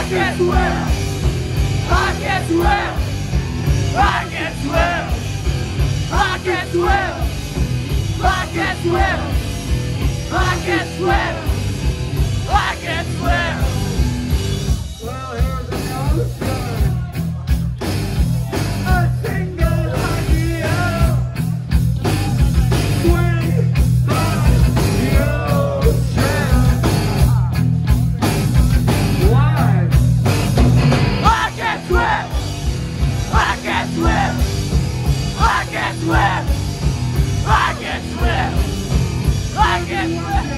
can swim. I can swim. I can swim. I can swim. I can swim. I can swim. I can swim. Well, here's another story. A single idea. Swing by the ocean. Why? I can swim. I can swim. I can swim. I can swim. I can swim.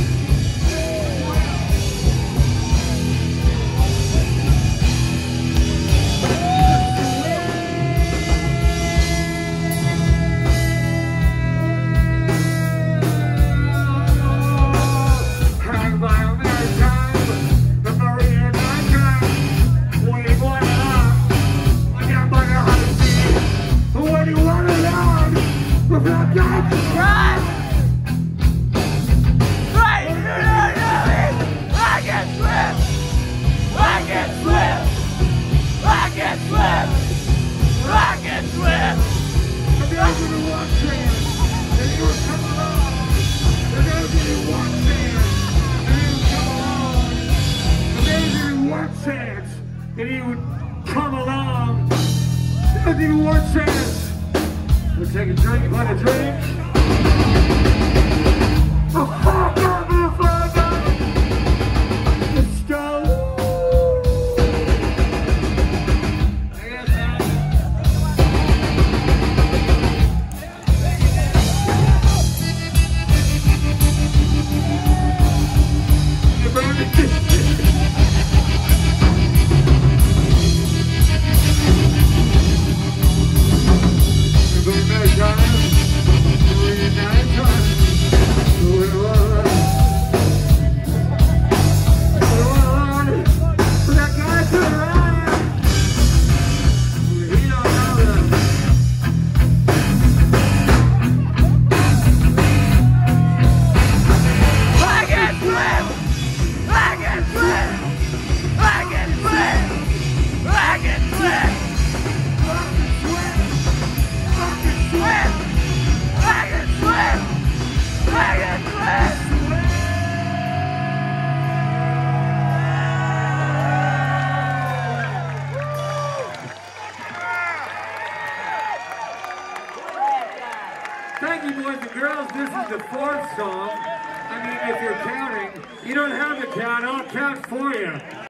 And he would come along. I'll give you one chance. We'll take a drink, you want a drink? Oh, fuck up, you father! Let's go! Thank you, boys and girls. This is the fourth song. I mean, if you're counting, you don't have to count. I'll count for you.